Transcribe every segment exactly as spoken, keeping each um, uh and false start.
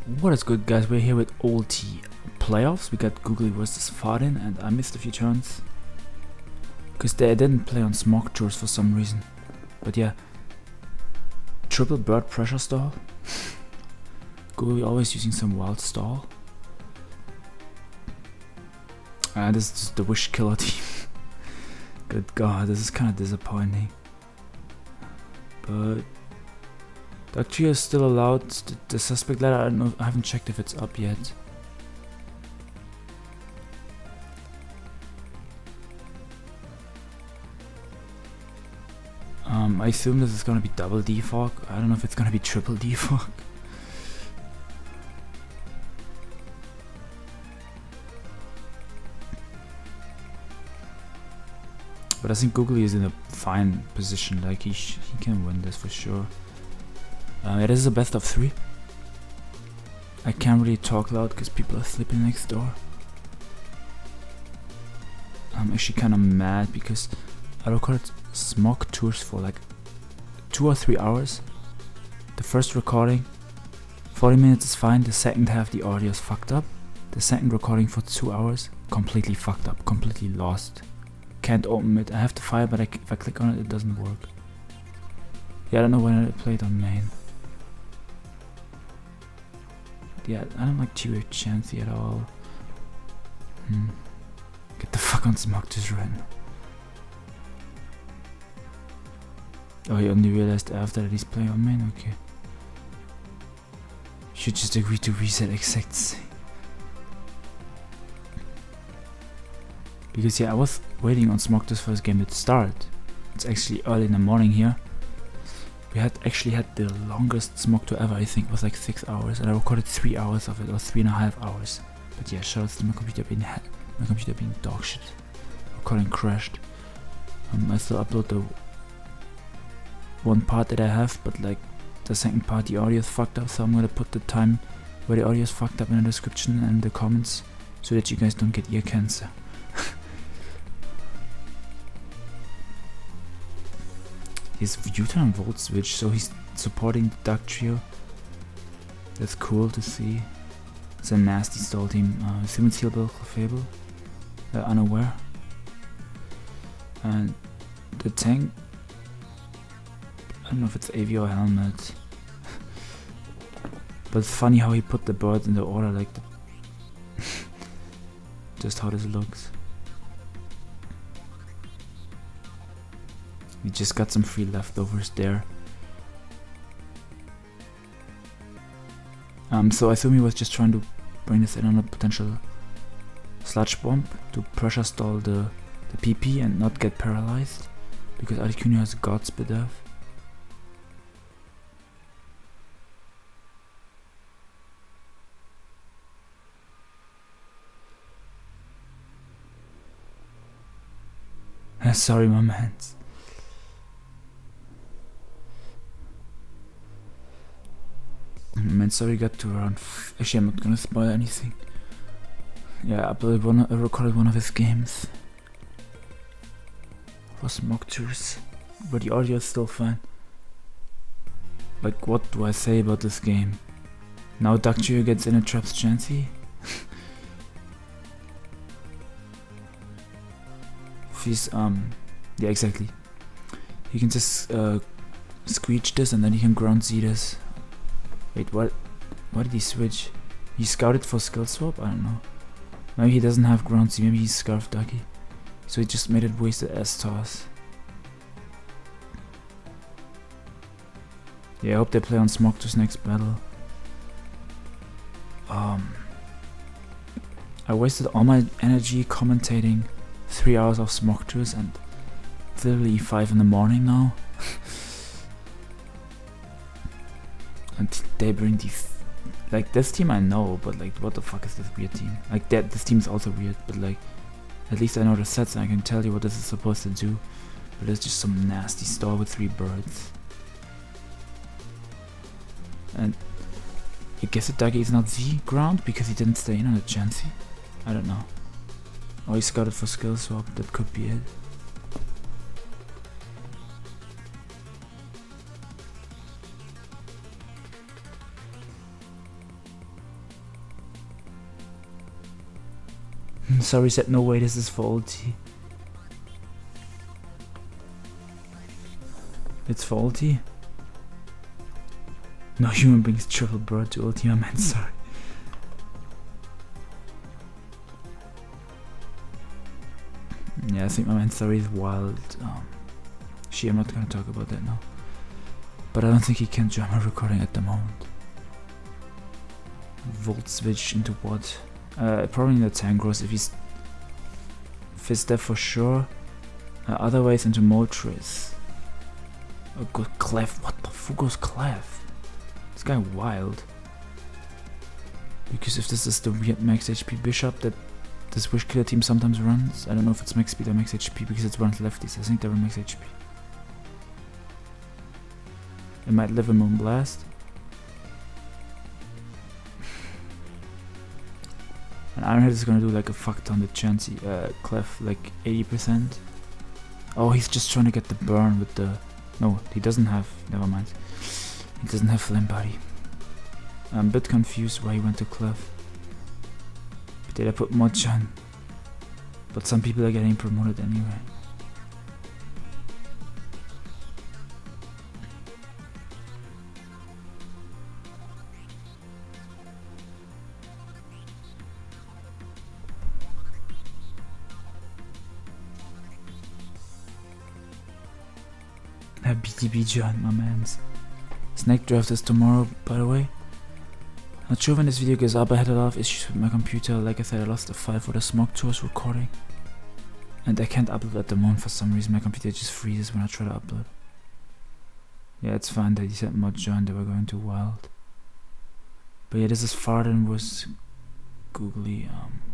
What is good, guys? We're here with O T playoffs. We got Googly versus Farin, and I missed a few turns because they didn't play on Smog Tours for some reason. But yeah, triple bird pressure stall. Googly always using some wild stall. And uh, this is just the wish killer team. Good god, this is kind of disappointing. But Dugtrio is still allowed. The, the suspect ladder, I don't know, I haven't checked if it's up yet. Um, I assume this is gonna be double defog. I don't know if it's gonna be triple defog. But I think Googly is in a fine position. Like he sh he can win this for sure. Uh, it is a best of three. I can't really talk loud because people are sleeping next door. I'm actually kind of mad because I recorded Smog Tours for like two or three hours. The first recording, forty minutes is fine. The second half, the audio is fucked up. The second recording for two hours, completely fucked up, completely lost. Can't open it. I have the file, but I c if I click on it, it doesn't work. Yeah, I don't know when I played on main. Yeah, I don't like T-Wave Chansey at all. Hmm. Get the fuck on Smog Tours right now. Oh, he only realized after that he's playing on main? Okay. Should just agree to reset exact same. Because yeah, I was waiting on Smog Tours for this game to start. It's actually early in the morning here. We had actually had the longest Smog Tour ever, I think it was like six hours, and I recorded three hours of it, or three and a half hours. But yeah, shoutouts to my computer being my computer being dog shit. Recording crashed. Um, I still upload the one part that I have, but like the second part, the audio is fucked up, so I'm gonna put the time where the audio is fucked up in the description and in the comments, so that you guys don't get ear cancer. His U-turn volt switch, so he's supporting the Dugtrio. That's cool to see. It's a nasty stall team. Uh, I assume it's Healable Fable. They're unaware. And the tank, I don't know if it's A V or helmet. But it's funny how he put the birds in the order like that. Just how this looks. We just got some free leftovers there. Um, so I assume he was just trying to bring this in on a potential sludge bomb to pressure stall the, the P P and not get paralyzed, because Articuno has a Godspeed death. Sorry, my mans. Man, sorry, got to around. F Actually, I'm not gonna spoil anything. Yeah, I uploaded one. I recorded one of his games for Smog Tours, but the audio is still fine. Like, what do I say about this game? Now Dugtrio gets in and traps Chansey. If he's um, yeah, exactly. He can just uh, screech this and then he can ground Z this. Wait, what? Why did he switch? He scouted for skill swap? I don't know. Maybe he doesn't have ground Z, maybe he's Scarf Ducky. So he just made it wasted S toss. Yeah, I hope they play on Smog Tours next battle. Um, I wasted all my energy commentating three hours of Smog Tours and it's literally five in the morning now. And they bring these, like, this team I know, but like, what the fuck is this weird team? Like, that this team is also weird, but like, at least I know the sets and I can tell you what this is supposed to do. But it's just some nasty stall with three birds. And I guess the Duggy is not Z ground because he didn't stay in on the Chansey. I don't know. Or he scouted for skill swap, that could be it. Sorry said no way, this is for ulti. It's for ulti? No human brings triple bird to ulti, my man, sorry. Yeah, I think my man sorry is wild. Um, she, I'm not gonna talk about that now. But I don't think he can join my recording at the moment. Volt switch into what? Uh, probably in the Tangros if he's Fizz Death for sure. Uh, otherwise into Moltres. Oh good, Clef. What the fuck goes Clef? This guy wild. Because if this is the weird max H P Bishop that this Wish Killer team sometimes runs, I don't know if it's max speed or max H P because it runs lefties. I think they run max H P. It might live a Moonblast. And Ironhead is gonna do like a fuck ton with Chansey, uh, Clef, like eighty percent. Oh, he's just trying to get the burn with the... No, he doesn't have... Never mind. He doesn't have Flame Body. I'm a bit confused why he went to Clef. But did I put Mochan? But some people are getting promoted anyway. B T B John, my mans. Snake draft is tomorrow, by the way. Not sure when this video goes up. I had a lot of issues with my computer. Like I said, I lost the file for the Smog Tours recording. And I can't upload at the moment for some reason. My computer just freezes when I try to upload. Yeah, it's fine that he said Mod John, they were going to Wild. But yeah, this is Farden was googly. Um,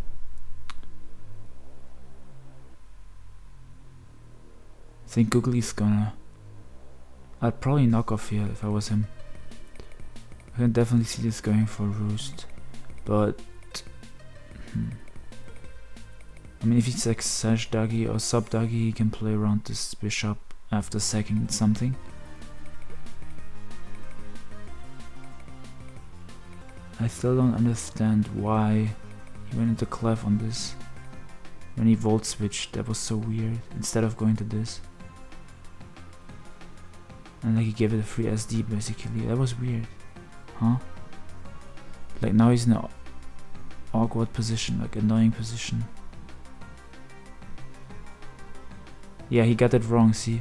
I think Googly's gonna... I'd probably knock off here if I was him. I can definitely see this going for Roost, but hmm. I mean, if he's like Sash Duggy or Sub Duggy, he can play around this Bishop after sacking something. I still don't understand why he went into Clef on this. When he Volt switched, that was so weird, instead of going to this. And like he gave it a free S D basically. That was weird. Huh? Like now he's in an awkward position, like annoying position. Yeah, he got it wrong, see?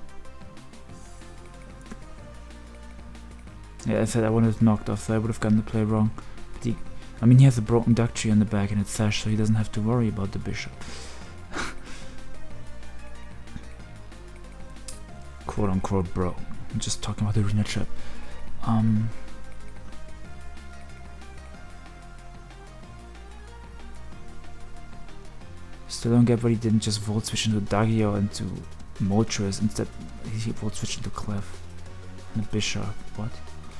Yeah, I said I wanted it knocked off, so I would have gotten the play wrong. But he, I mean, he has a broken duck tree on the back and it's Sash, so he doesn't have to worry about the Bishop. Quote unquote bro. I'm just talking about the arena trap. Um Still don't get why he didn't just Volt switch into Dagi or into Moltres. Instead he Volt switched into Clef and a Bishop. What?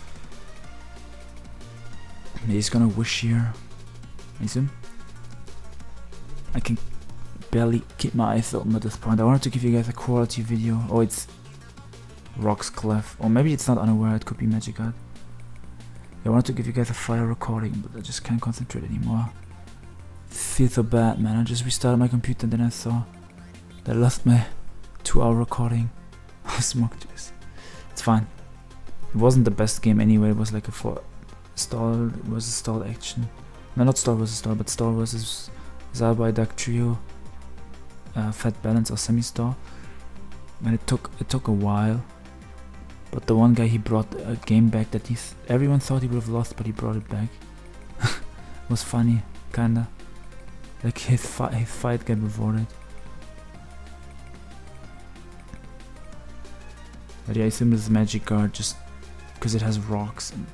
Maybe he's gonna Wish here. Is him? I can barely keep my eyes open at this point. I wanted to give you guys a quality video. Oh, it's Rocks Clef, or maybe it's not Unaware, it could be Magikarp. I wanted to give you guys a fire recording, but I just can't concentrate anymore. It feels so bad, man. I just restarted my computer and then I saw that I lost my two hour recording of Smog Tours. It's fine. It wasn't the best game anyway, it was like a four stall versus stall action. No, not stall versus stall, but stall versus Zalbai Duck Trio, uh, Fat Balance or Semi-Stall. And it took, it took a while. But the one guy, he brought a game back that he's, everyone thought he would have lost, but he brought it back. It was funny, kinda. Like his, fi his fight got rewarded. But yeah, I assume this is Magikarp just because it has rocks and...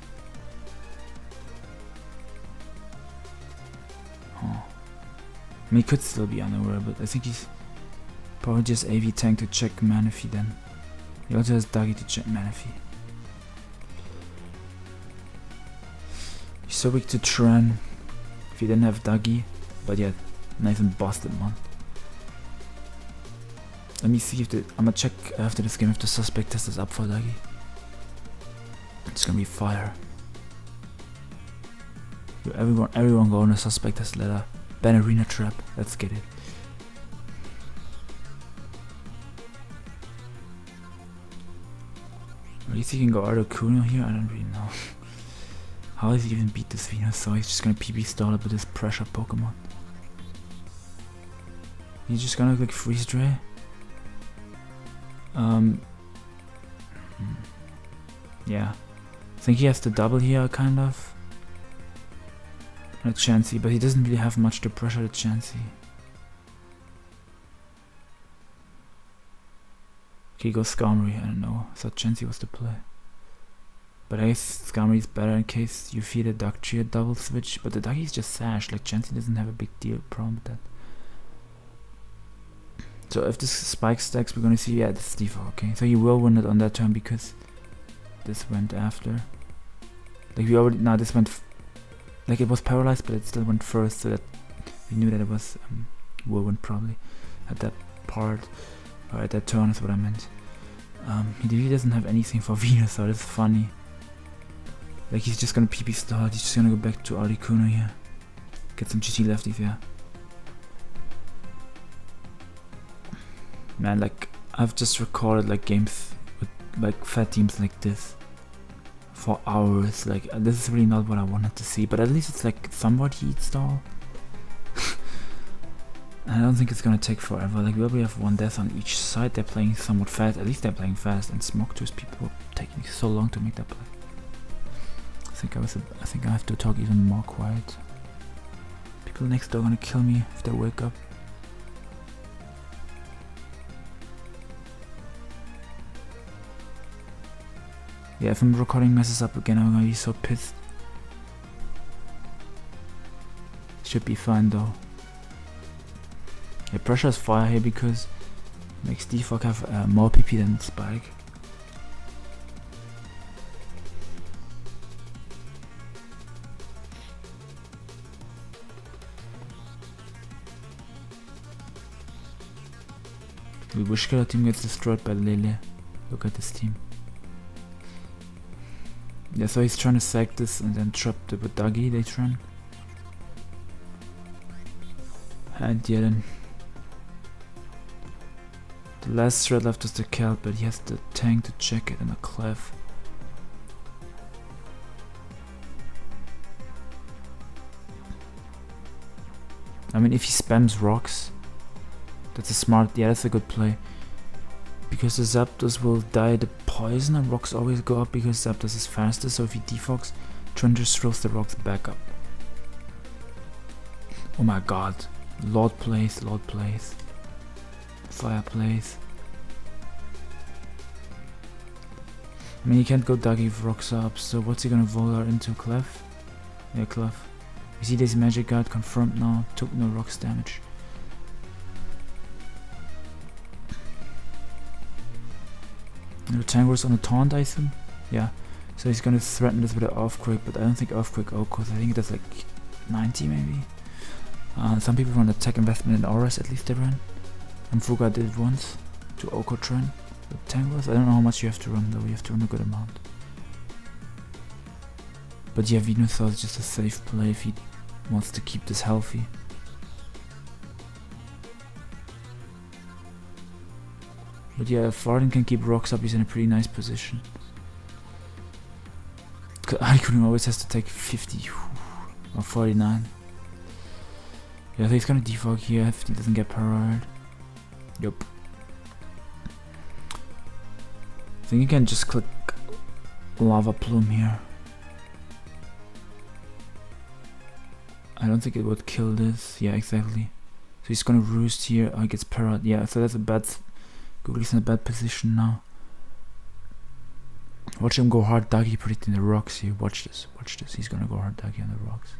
Oh. I mean, he could still be Unaware, but I think he's probably just A V tank to check Manaphy then. He also has Dagi to check Manaphy. He's so weak to Tran if he didn't have Dagi, but yeah, nice and busted one. Let me see if the, I'm gonna check after this game if the suspect test is up for Dagi. It's gonna be fire. Everyone, everyone go on a suspect test ladder. Bannerina trap. Let's get it. At least he can go Articuno here. I don't really know. How does he even beat this Venusaur? He's just gonna P B stall it with his pressure Pokemon. He's just gonna like freeze dray. Um. Hmm. Yeah. I think he has to double here, kind of. A Chansey, but he doesn't really have much to pressure the Chansey. Okay, he goes Skarmory, I don't know. I thought Chansey was the play. But I guess Skarmory is better in case you feed a Dugtrio double switch, but the Ducky is just Sash, like Chansey doesn't have a big deal problem with that. So if this spike stacks, we're gonna see, yeah, this is default, okay. So you will win it on that turn because this went after. Like we already, now this went, f like it was paralyzed, but it still went first, so that we knew that it was um, Whirlwind probably at that part, or at that turn is what I meant. Um, he really doesn't have anything for Venusaur, that's funny. Like he's just gonna P P start, he's just gonna go back to Articuno here. Get some G T lefties, yeah. Man, like, I've just recorded like games with like fat teams like this for hours. Like, uh, this is really not what I wanted to see, but at least it's like somewhat heat stall. I don't think it's gonna take forever. Like, we already have one death on each side. They're playing somewhat fast. At least they're playing fast. And Smogtooth people were taking so long to make that play. I think I was. A, I think I have to talk even more quiet. People next door are gonna kill me if they wake up. Yeah, if I'm recording messes up again, I'm gonna be so pissed. Should be fine though. Yeah, pressure is fire here because it makes Defog have uh, more P P than Spike. The Wishkiller team gets destroyed by Lele. Look at this team. Yeah, so he's trying to sack this and then trap the Badagi they run. And yeah, then the last threat left is the Kelp, but he has the tank to check it and a Clef. I mean, if he spams rocks, that's a smart, yeah, that's a good play. Because the Zapdos will die the poison and rocks always go up because Zapdos is faster, so if he defogs, Trent just throws the rocks back up. Oh my god. Lord plays, Lord plays. Fire plays. I mean, he can't go Duggy if rocks are up, so what's he gonna Volar into? Clef? Yeah, Clef. You see this Magic Guard confirmed now, took no rocks damage. The Tangrowth's on a taunt, I assume? Yeah. So he's gonna threaten this with an Earthquake, but I don't think Earthquake outcourse. I think that's like ninety maybe. Uh, some people run attack investment in auras, at least they ran. And Fuga did it once to Oko Tren with Tangrowth. I don't know how much you have to run though, you have to run a good amount. But yeah, Venusaur is just a safe play if he wants to keep this healthy. But yeah, if Arden can keep rocks up, he's in a pretty nice position. Articuno always has to take fifty or forty-nine. Yeah, I think he's gonna defog here if he doesn't get parried. Yup. I think you can just click Lava Plume here. I don't think it would kill this. Yeah, exactly. So he's gonna roost here. Oh, he gets parried. Yeah, so that's a bad. Googly's in a bad position now. Watch him go hard Duggy predicting the rocks here. Watch this, watch this. He's gonna go hard Duggy on the rocks.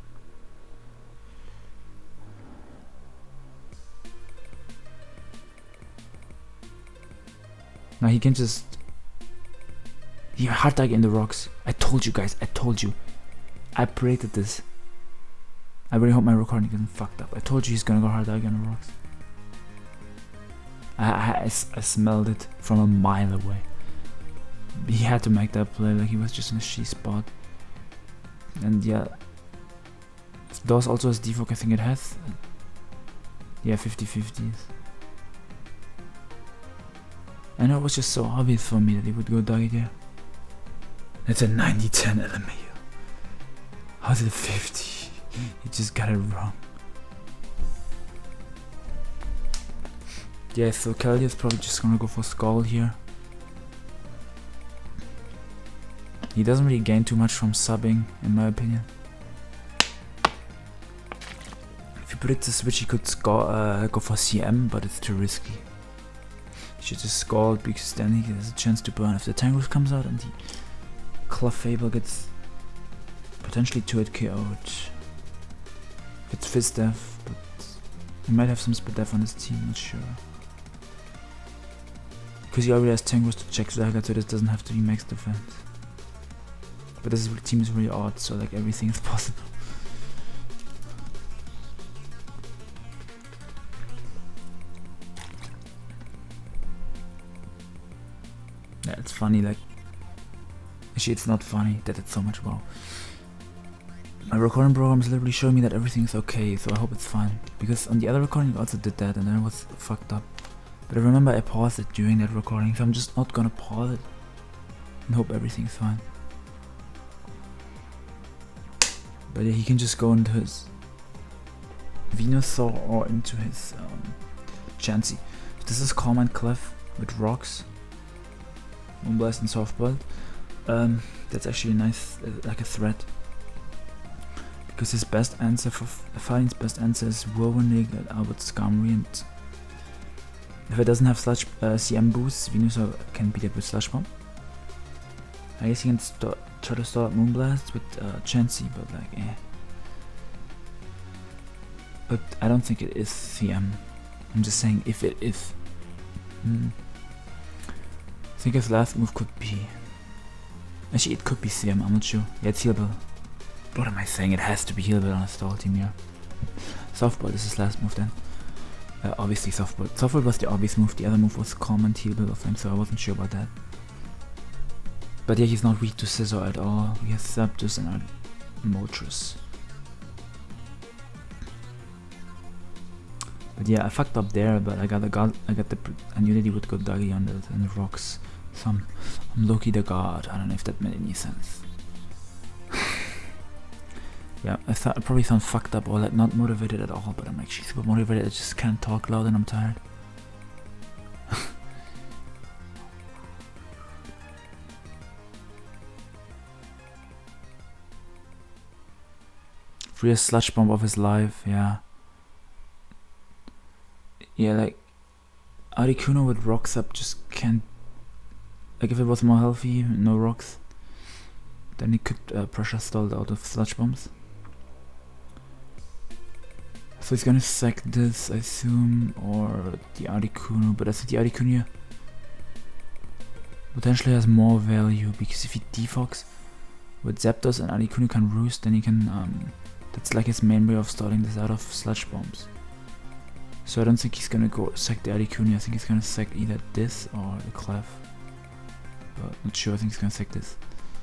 Now he can just... He hard Duggy in the rocks. I told you guys, I told you. I predicted this. I really hope my recording isn't fucked up. I told you he's gonna go hard Duggy on the rocks. I, I, I, I smelled it from a mile away. He had to make that play, like he was just in a she spot. And yeah, DOS also has defog, I think it has. Yeah, fifty fifties. I know it was just so obvious for me that he would go Doggy there. It's a ninety ten L M A O. How's it a fifty? He just got it wrong. Yeah, so Kelly is probably just gonna go for Skull here. He doesn't really gain too much from subbing, in my opinion. If you predict the switch, he could score, uh, go for C M, but it's too risky. He should just Scald because then he has a chance to burn. If the Tangrowth comes out and the Clefable gets potentially two hit K O'd. If it's Fizz Death, but he might have some Spit Death on his team, not sure. Because he already has Tangrowth to check Dagger, so this doesn't have to be max defense. But this team is really odd, so like everything is possible. Yeah, it's funny, like... Actually, it's not funny that it's so much wow. My recording program is literally showing me that everything is okay, so I hope it's fine. Because on the other recording it also did that, and then it was fucked up. But I remember I paused it during that recording, so I'm just not gonna pause it. And hope everything's fine. But yeah, he can just go into his Venusaur or into his um, Chansey. This is Calm and Clef with rocks. Moonblast and Softball. Um, that's actually a nice, uh, like a threat. Because his best answer for Fighting's best answer is Whirlwind and Albert Skarmory, and if it doesn't have Sludge uh, C M boost, Venusaur can beat it with Slush Bomb. I guess he can try to start Moonblast with uh, Chansey, but like eh. But I don't think it is C M. I'm just saying if it is. Mm. I think his last move could be... Actually, it could be C M, I'm not sure. Yeah, it's Heal Bell. What am I saying? It has to be Heal Bell on a stall team, yeah. Softball is his last move then. Uh, obviously Softball. Softball was the obvious move, the other move was Calm and Heal Bell of him, so I wasn't sure about that. But yeah, he's not weak to Scizor at all. We have Zapdos and our Moltres. But yeah, I fucked up there, but I got the god. I got the. I knew that he would go Duggy on the, on the rocks. So I'm, I'm Loki the god. I don't know if that made any sense. Yeah, I thought I probably sound fucked up or like not motivated at all, but I'm actually super motivated. I just can't talk loud and I'm tired. Free a Sludge Bomb of his life, yeah. Yeah, like Articuno with rocks up just can't. Like if it was more healthy, no rocks, then he could uh, pressure stall out of Sludge Bombs. So he's gonna sack this, I assume, or the Articuno, but I think the Articuno potentially has more value because if he defogs with Zapdos and Articuno can roost, then he can. Um, that's like his main way of starting this out of Sludge Bombs. So I don't think he's gonna go sack the Articuno. I think he's gonna sack either this or the Clef. But not sure. I think he's gonna sack this.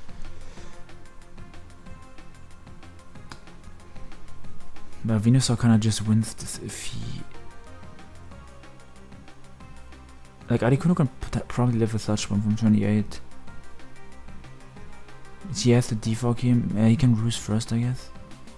But Venusaur kinda just wins this if he... Like Articuno can probably live with Sludge Bomb from twenty-eight. He has to defog him. Yeah, he can roost first, I guess.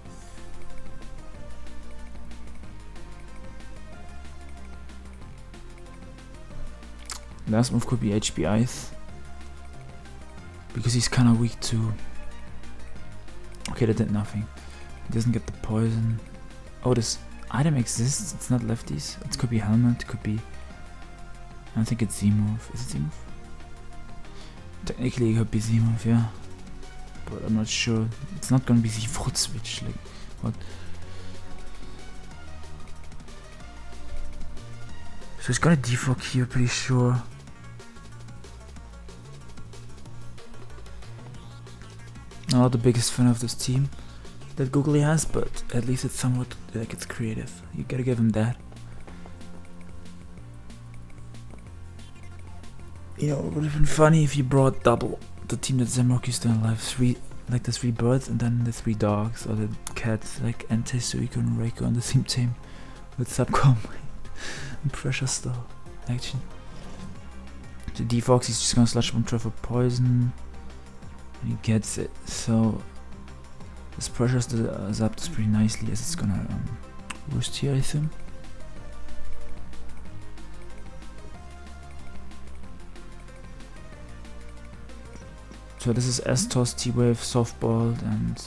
Last move could be H P Ice. Because he's kinda weak to... Okay, that did nothing. He doesn't get the poison. Oh, this item exists, it's not lefties. It could be Helmet, it could be... I don't think it's Z-move. Is it Z-move? Technically it could be Z-move, yeah. But I'm not sure. It's not gonna be Z-Foot switch, like... What? So he's gonna defog here, pretty sure. I'm not the biggest fan of this team that Googly has, but at least it's somewhat like it's creative. You gotta give him that. You know, it would have been funny if you brought double the team that Zamrock is still alive. Three like the three birds and then the three dogs or the cats, like Entei, Suiko and Reiko on the same team with Subcom and Pressure Star. Action. The D-Fox, he's just gonna Sludge Bomb, try for poison. And he gets it. So this pressures the uh, Zapdos pretty nicely as it's gonna um, roost here, I think. So this is S-Toss, T-Wave, Softball, and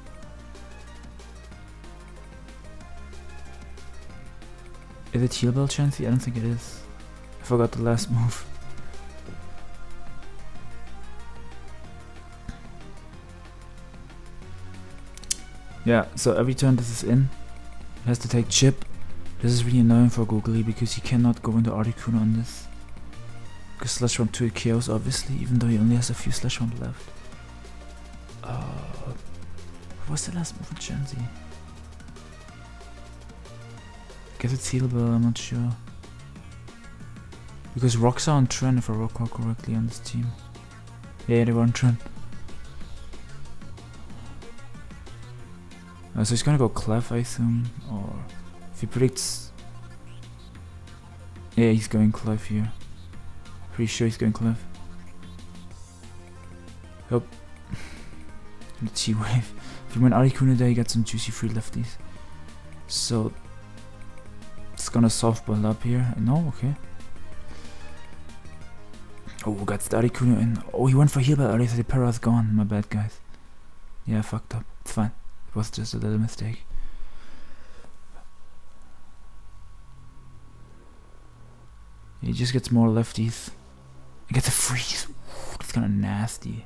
is it Heal Bell Chansey? I don't think it is. I forgot the last move. Yeah, so every turn this is in, it has to take chip. This is really annoying for Googly because he cannot go into Articuno on this. Because Sludge Bomb to Chaos obviously, even though he only has a few Sludge Bomb left. Uh, what's the last move on Chansey? Guess it's Heal Bell, I'm not sure. Because Rocks are on trend if I recall correctly on this team. Yeah, they were on trend. Uh, so he's gonna go Clef, I assume, or if he predicts, yeah, he's going Clef here. Pretty sure he's going Clef. Hope. The T-Wave. If you win Articuno there, you get some juicy free lefties. So it's gonna softball up here. No, okay. Oh, got the Articuno in. Oh, he went for Heal Bell earlier, so the Para's gone. My bad, guys. Yeah, I fucked up. It's fine. It was just a little mistake. He just gets more lefties. He gets a freeze. Ooh, that's kind of nasty.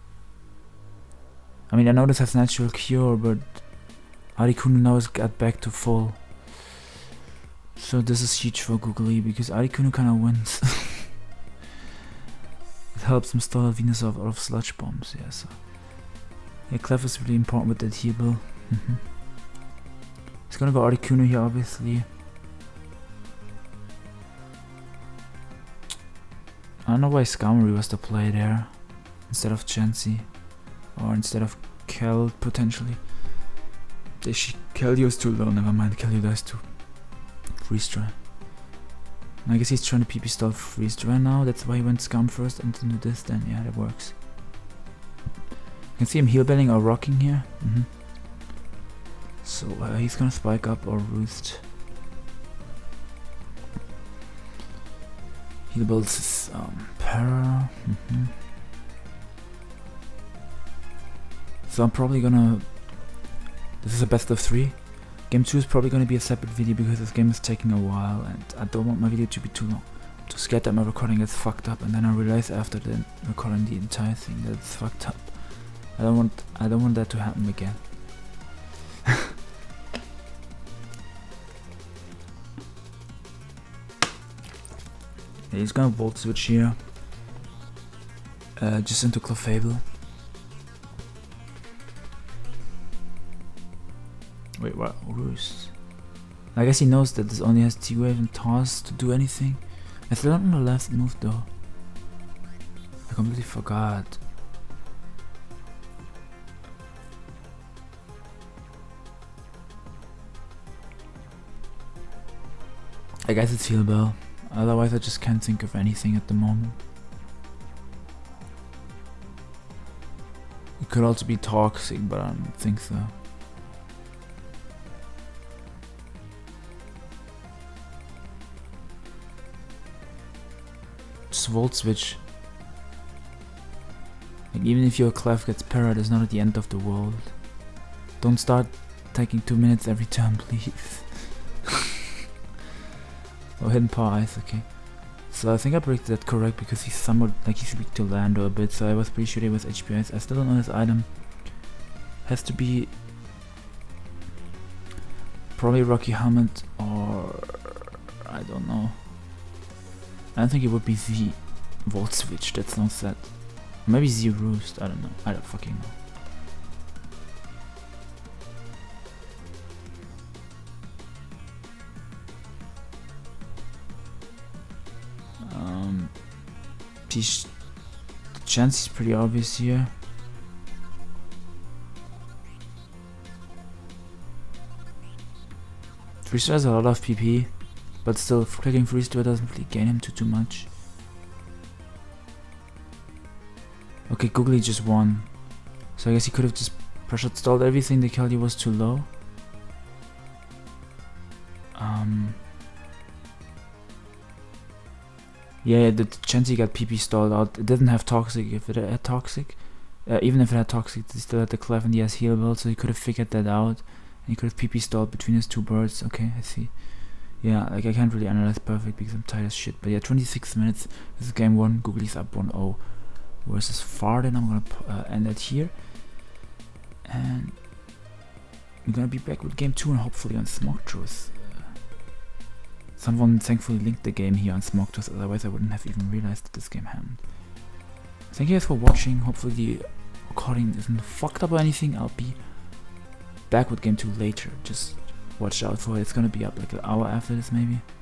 I mean, I know this has natural cure, but Articuno now has got back to full. So this is huge for Googly because Articuno kind of wins. It helps him stall Venusaur out of Sludge Bombs. Yeah, so. Yeah, Clef is really important with that Heal Bell. Mm-hmm. He's gonna go Articuno here, obviously. I don't know why Skarmory was the play there instead of Chansey, or instead of Kel potentially. Keldeo is too low. Never mind. Keldeo dies too. Freeze Dry. I guess he's trying to P P stall Freeze Dry now. That's why he went Scam first and into this. Then yeah, that works. You can see him Heal Belling or rocking here. Mm-hmm. So uh, he's gonna spike up or roost. Heal Bells is um, para. Mm-hmm. So I'm probably gonna. This is a best of three. Game two is probably gonna be a separate video because this game is taking a while and I don't want my video to be too long. I'm too scared that my recording gets fucked up and then I realize after the recording the entire thing that it's fucked up. I don't want I don't want that to happen again. Yeah, he's gonna Volt Switch here. Uh, just into Clefable. Wait, what? Roost. I guess he knows that this only has T-Wave and Toss to do anything. I still don't know the last move though. I completely forgot. I guess it's Heal Bell. Otherwise I just can't think of anything at the moment. It could also be Toxic, but I don't think so. Just Volt Switch. Like, even if your Clef gets parried, it's not at the end of the world. Don't start taking two minutes every turn, please. Oh, Hidden Power Ice, okay. So I think I predicted that correct because he's somewhat like he's weak to Lando a bit, so I was pretty sure he was H P Ice. I still don't know his item. Has to be probably Rocky Helmet or I don't know. I don't think it would be Z Volt Switch, that's no set. Maybe Z Roost, I don't know. I don't fucking know. Um, the chance is pretty obvious here. Freestyle has a lot of P P, but still, clicking Freestyle doesn't really gain him too too much. Okay, Googly just won. So I guess he could have just pressure stalled everything. The Kelly was too low. Um. Yeah, the Chansey got P P stalled out. It didn't have Toxic. If it had Toxic, uh, even if it had Toxic, it still had the Clef and the S heal build, so he could have figured that out. And he could have P P stalled between his two birds. Okay, I see. Yeah, like I can't really analyze perfect because I'm tired as shit. But yeah, twenty-six minutes. This is game one. Googly's up one oh versus Farden. I'm gonna uh, end it here. And we're gonna be back with game two and hopefully on Smogtooth. Someone thankfully linked the game here on Smogtooth, otherwise I wouldn't have even realized that this game happened. Thank you guys for watching. Hopefully the recording isn't fucked up or anything. I'll be back with game two later. Just watch out for it. It's gonna be up like an hour after this maybe.